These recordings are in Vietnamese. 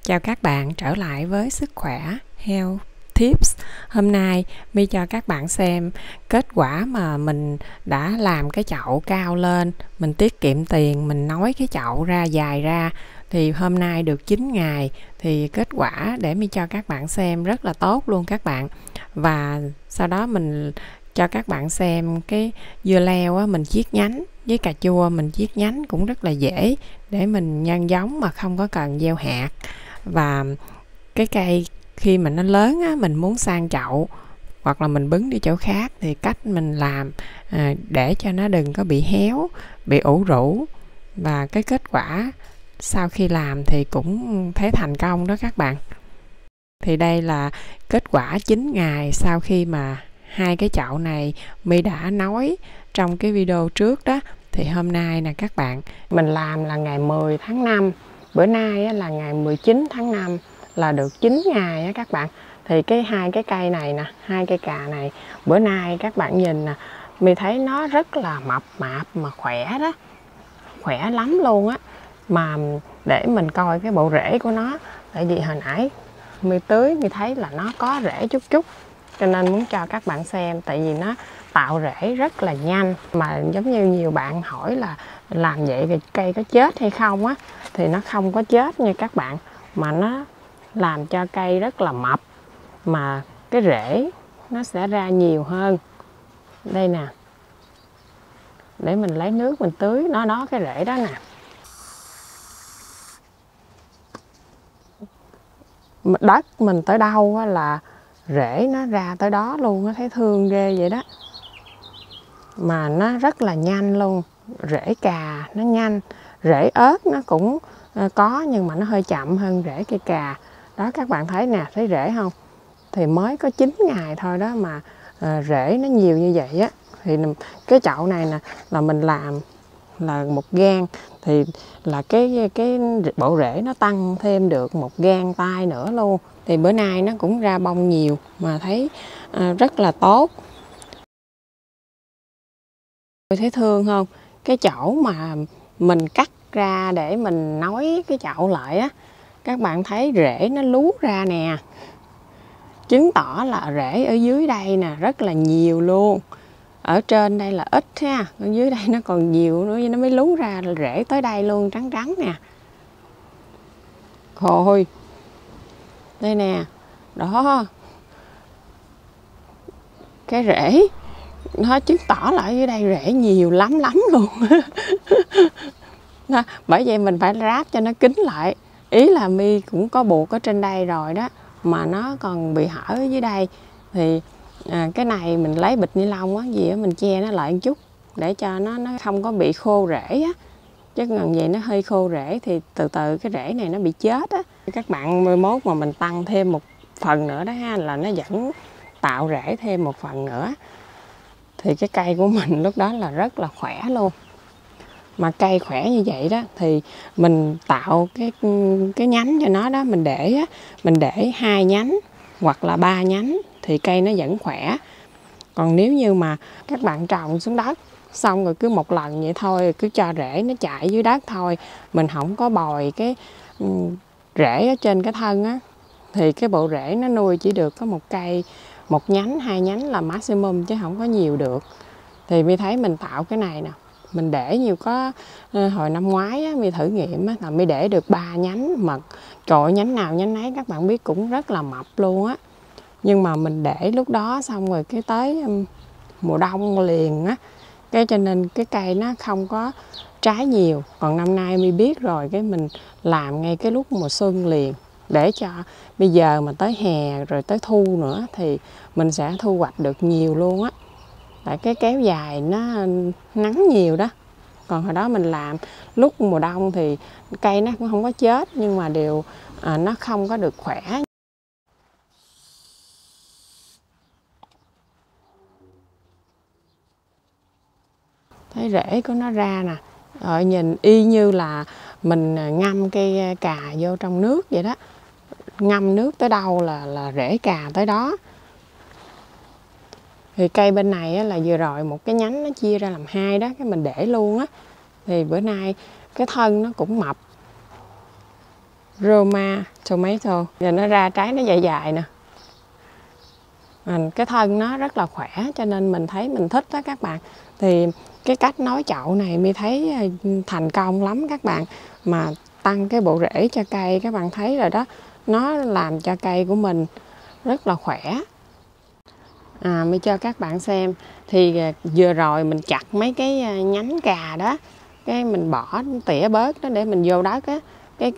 Chào các bạn trở lại với Sức khỏe Health Tips. Hôm nay My cho các bạn xem kết quả mà mình đã làm cái chậu cao lên, mình tiết kiệm tiền, mình nối cái chậu ra dài ra. Thì hôm nay được 9 ngày thì kết quả để My cho các bạn xem rất là tốt luôn các bạn. Và sau đó mình cho các bạn xem cái dưa leo á, mình chiết nhánh, với cà chua mình chiết nhánh cũng rất là dễ để mình nhân giống mà không có cần gieo hạt. Và cái cây khi mà nó lớn á, mình muốn sang chậu hoặc là mình bứng đi chỗ khác thì cách mình làm để cho nó đừng có bị héo, bị ủ rũ. Và cái kết quả sau khi làm thì cũng thấy thành công đó các bạn. Thì đây là kết quả 9 ngày sau khi mà hai cái chậu này My đã nói trong cái video trước đó. Thì hôm nay nè các bạn, mình làm là ngày 10 tháng 5, bữa nay là ngày 19 tháng 5, là được 9 ngày á các bạn. Thì hai cái cây này nè, hai cây cà này, bữa nay các bạn nhìn nè, My thấy nó rất là mập mạp mà khỏe đó, khỏe lắm luôn á. Mà để mình coi cái bộ rễ của nó, tại vì hồi nãy My tưới My thấy là nó có rễ chút chút, cho nên muốn cho các bạn xem. Tại vì nó tạo rễ rất là nhanh, mà giống như nhiều bạn hỏi là làm vậy thì cây có chết hay không á, thì nó không có chết nha các bạn, mà nó làm cho cây rất là mập, mà cái rễ nó sẽ ra nhiều hơn. Đây nè, để mình lấy nước mình tưới nó đó, cái rễ đó nè. Đất mình tới đâu á là rễ nó ra tới đó luôn á, thấy thương ghê vậy đó. Mà nó rất là nhanh luôn, rễ cà nó nhanh, rễ ớt nó cũng có nhưng mà nó hơi chậm hơn rễ cây cà. Đó các bạn thấy nè, thấy rễ không? Thì mới có 9 ngày thôi đó mà rễ nó nhiều như vậy á. Thì cái chậu này nè là mình làm là 1 gang, thì là cái bộ rễ nó tăng thêm được 1 gang tay nữa luôn. Thì bữa nay nó cũng ra bông nhiều mà thấy rất là tốt. Thấy thương không? Cái chỗ mà mình cắt ra để mình nối cái chậu lại á, các bạn thấy rễ nó lú ra nè, chứng tỏ là rễ ở dưới đây nè rất là nhiều luôn. Ở trên đây là ít ha, ở dưới đây nó còn nhiều nữa, nó mới lú ra rễ tới đây luôn, trắng trắng nè. Thôi đây nè, đó, cái rễ nó chứng tỏ là ở dưới đây rễ nhiều lắm luôn. Đó, bởi vậy mình phải ráp cho nó kín lại. Ý là My cũng có buộc ở trên đây rồi đó, mà nó còn bị hở ở dưới đây. Thì cái này mình lấy bịch ni lông á gì á, mình che nó lại một chút để cho nó không có bị khô rễ á. Chứ gần vậy nó hơi khô rễ thì từ từ cái rễ này nó bị chết á. Các bạn 11 mà mình tăng thêm một phần nữa đó ha, là nó vẫn tạo rễ thêm một phần nữa. Thì cái cây của mình lúc đó là rất là khỏe luôn. Mà cây khỏe như vậy đó thì mình tạo cái nhánh cho nó đó, mình để 2 nhánh hoặc là 3 nhánh thì cây nó vẫn khỏe. Còn nếu như mà các bạn trồng xuống đất xong rồi cứ một lần vậy thôi, cứ cho rễ nó chạy dưới đất thôi, mình không có bồi cái rễ ở trên cái thân á, thì cái bộ rễ nó nuôi chỉ được có một cây, 1 nhánh 2 nhánh là maximum, chứ không có nhiều được. Thì My thấy mình tạo cái này nè, mình để nhiều có hồi năm ngoái á, My thử nghiệm á, là My để được 3 nhánh mật. Trời ơi, nhánh nào nhánh nấy các bạn biết cũng rất là mập luôn á. Nhưng mà mình để lúc đó xong rồi cái tới mùa đông liền á, cái cho nên cái cây nó không có trái nhiều. Còn năm nay My biết rồi, cái mình làm ngay cái lúc mùa xuân liền, để cho bây giờ mà tới hè rồi tới thu nữa thì mình sẽ thu hoạch được nhiều luôn á. Tại cái kéo dài nó nắng nhiều đó. Còn hồi đó mình làm lúc mùa đông thì cây nó cũng không có chết, nhưng mà nó không có được khỏe. Thấy rễ của nó ra nè, rồi nhìn y như là mình ngâm cây cà vô trong nước vậy đó. Ngâm nước tới đâu là rễ cà tới đó. Thì cây bên này á, là vừa rồi một cái nhánh nó chia ra làm 2 đó, cái mình để luôn á. Thì bữa nay cái thân nó cũng mập. Roma tomato. Giờ nó ra trái nó dài dài nè. Cái thân nó rất là khỏe cho nên mình thấy mình thích đó các bạn. Thì cái cách nối chậu này mi thấy thành công lắm các bạn. Mà tăng cái bộ rễ cho cây, các bạn thấy rồi đó. Nó làm cho cây của mình rất là khỏe. Mi cho các bạn xem. Thì vừa rồi mình chặt mấy cái nhánh cà đó, cái mình bỏ tỉa bớt đó để mình vô đất á. Cái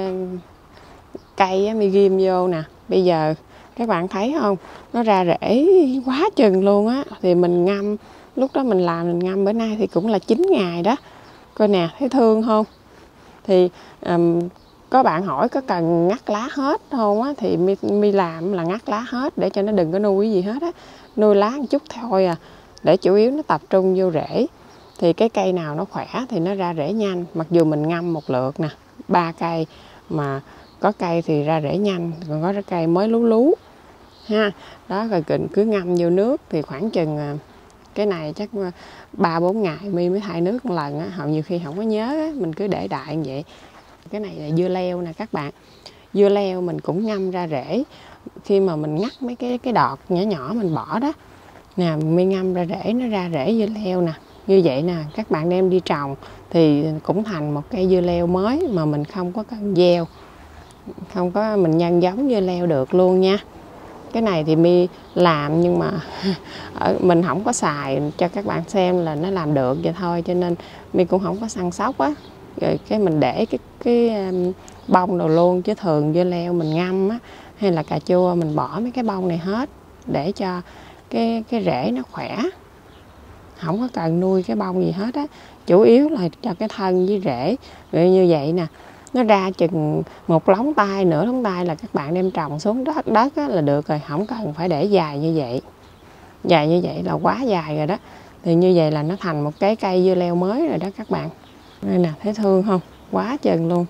cây á, mi ghim vô nè. Bây giờ các bạn thấy không, nó ra rễ quá chừng luôn á. Thì mình ngâm, lúc đó mình làm mình ngâm, bữa nay thì cũng là 9 ngày đó. Coi nè, thấy thương không? Thì có bạn hỏi có cần ngắt lá hết không á, thì mi làm là ngắt lá hết để cho nó đừng có nuôi gì hết á. Nuôi lá một chút thôi à, để chủ yếu nó tập trung vô rễ. Thì cái cây nào nó khỏe thì nó ra rễ nhanh. Mặc dù mình ngâm một lượt nè, 3 cây mà có cây thì ra rễ nhanh, còn có cây mới lú lú ha. Đó, rồi cứ ngâm vô nước thì khoảng chừng cái này chắc 3-4 ngày mi mới thay nước một lần á. Hầu nhiều khi không có nhớ á, mình cứ để đại như vậy. Cái này là dưa leo nè các bạn. Dưa leo mình cũng ngâm ra rễ. Khi mà mình ngắt mấy cái đọt nhỏ nhỏ mình bỏ đó nè, mi ngâm ra rễ, nó ra rễ dưa leo nè. Như vậy nè, các bạn đem đi trồng thì cũng thành một cây dưa leo mới mà mình không có cần gieo, không có mình nhân giống dưa leo được luôn nha. Cái này thì mi làm nhưng mà mình không có xài cho các bạn xem là nó làm được vậy thôi, cho nên mi cũng không có săn sóc á. Rồi cái mình để cái bông đồ luôn, chứ thường dưa leo mình ngâm á hay là cà chua mình bỏ mấy cái bông này hết để cho cái rễ nó khỏe, không có cần nuôi cái bông gì hết á. Chủ yếu là cho cái thân với rễ. Rồi như vậy nè, nó ra chừng một lóng tay, nửa lóng tay là các bạn đem trồng xuống đất là được rồi, không cần phải để dài như vậy. Dài như vậy là quá dài rồi đó. Thì như vậy là nó thành một cái cây dưa leo mới rồi đó các bạn. Đây nè, thấy thương không? Quá chừng luôn.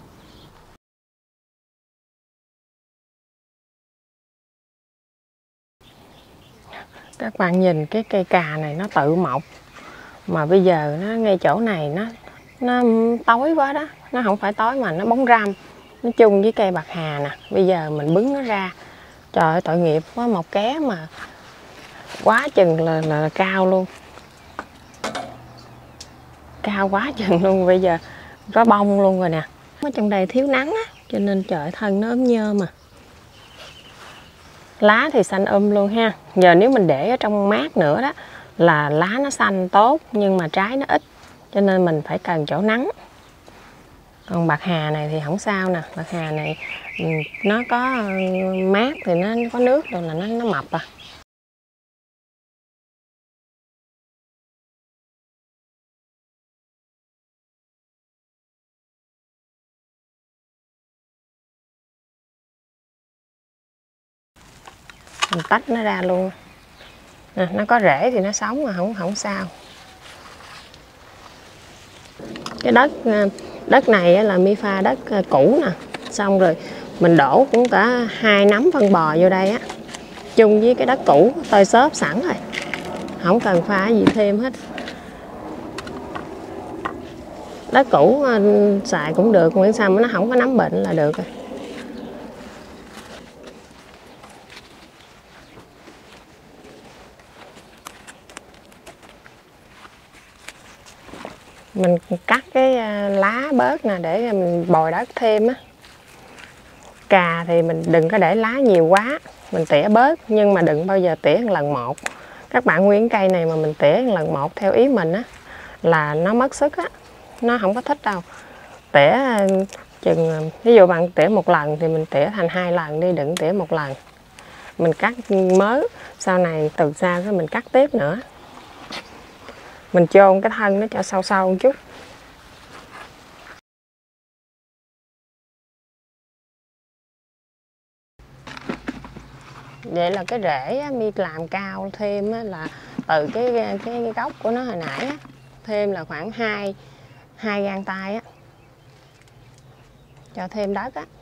Các bạn nhìn cái cây cà này nó tự mọc. Mà bây giờ nó ngay chỗ này nó tối quá đó. Nó không phải tối mà nó bóng râm. Nó chung với cây bạc hà nè. Bây giờ mình bứng nó ra. Trời ơi, tội nghiệp quá, một ké mà quá chừng là cao luôn. Cao quá chừng luôn. Bây giờ có bông luôn rồi nè. Ở trong đây thiếu nắng á, cho nên trời thân nó ốm nhơ mà. Lá thì xanh luôn ha. Giờ nếu mình để ở trong mát nữa đó là lá nó xanh tốt, nhưng mà trái nó ít, cho nên mình phải cần chỗ nắng. Còn bạc hà này thì không sao nè. Bạc hà này nó có mát thì nó có nước rồi là nó mập à. Mình tách nó ra luôn nè, nó có rễ thì nó sống mà không sao. Cái đất này là mi pha đất cũ nè, xong rồi mình đổ cũng cả 2 nắm phân bò vô đây á, chung với cái đất cũ tơi xốp sẵn rồi, không cần pha gì thêm hết. Đất cũ xài cũng được, miễn sao mà nó không có nấm bệnh là được rồi. Mình cắt cái lá bớt nè để mình bồi đất thêm á. Cà thì mình đừng có để lá nhiều quá, mình tỉa bớt, nhưng mà đừng bao giờ tỉa một lần một. Các bạn nguyên cây này mà mình tỉa một lần một theo ý mình á là nó mất sức á, nó không có thích đâu. Tỉa chừng, ví dụ bạn tỉa một lần thì mình tỉa thành 2 lần đi, đừng tỉa một lần. Mình cắt mớ, sau này từ sau cái mình cắt tiếp nữa. Mình chôn cái thân nó cho sâu sâu một chút. Vậy là cái rễ á, mi làm cao thêm á, là từ cái gốc của nó hồi nãy á, thêm là khoảng 2 gang tay á, cho thêm đất á.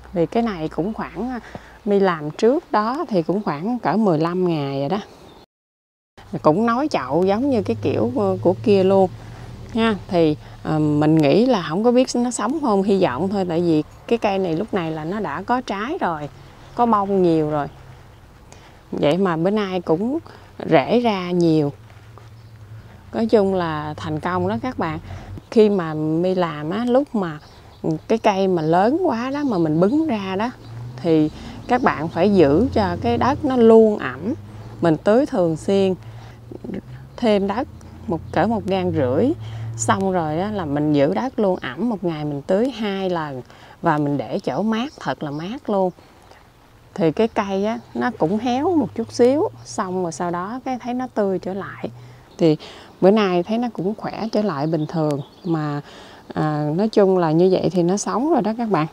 Vì cái này cũng khoảng My làm trước đó thì cũng khoảng cỡ 15 ngày rồi đó. Cũng nối chậu giống như cái kiểu của kia luôn nha. Thì mình nghĩ là không có biết nó sống không, hy vọng thôi. Tại vì cái cây này lúc này là nó đã có trái rồi, có bông nhiều rồi. Vậy mà bữa nay cũng rễ ra nhiều. Nói chung là thành công đó các bạn. Khi mà My làm á, lúc mà cái cây mà lớn quá đó mà mình bứng ra đó, thì các bạn phải giữ cho cái đất nó luôn ẩm. Mình tưới thường xuyên, thêm đất cỡ 1,5 gang. Xong rồi đó là mình giữ đất luôn ẩm, một ngày mình tưới 2 lần. Và mình để chỗ mát, thật là mát luôn. Thì cái cây á, nó cũng héo một chút xíu. Xong rồi sau đó cái thấy nó tươi trở lại. Thì bữa nay thấy nó cũng khỏe trở lại bình thường. Mà nói chung là như vậy thì nó sống rồi đó các bạn.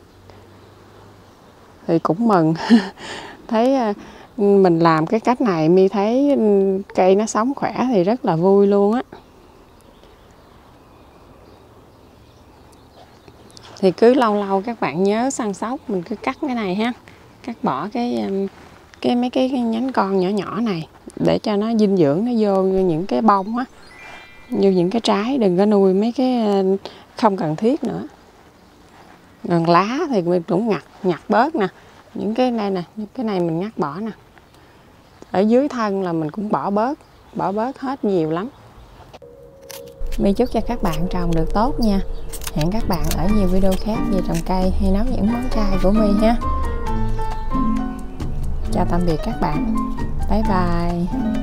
Thì cũng mừng. Thấy mình làm cái cách này My thấy cây nó sống khỏe thì rất là vui luôn á. Thì cứ lâu lâu các bạn nhớ săn sóc, mình cứ cắt cái này ha. Cắt bỏ mấy cái nhánh con nhỏ nhỏ này để cho nó dinh dưỡng nó vô như những cái bông á, như những cái trái. Đừng có nuôi mấy cái không cần thiết nữa. Còn lá thì mình cũng nhặt bớt nè. Những cái này nè, cái này mình ngắt bỏ nè. Ở dưới thân là mình cũng bỏ bớt hết nhiều lắm. My chúc cho các bạn trồng được tốt nha. Hẹn các bạn ở nhiều video khác về trồng cây hay nấu những món chay của My ha. Chào tạm biệt các bạn. Bye bye.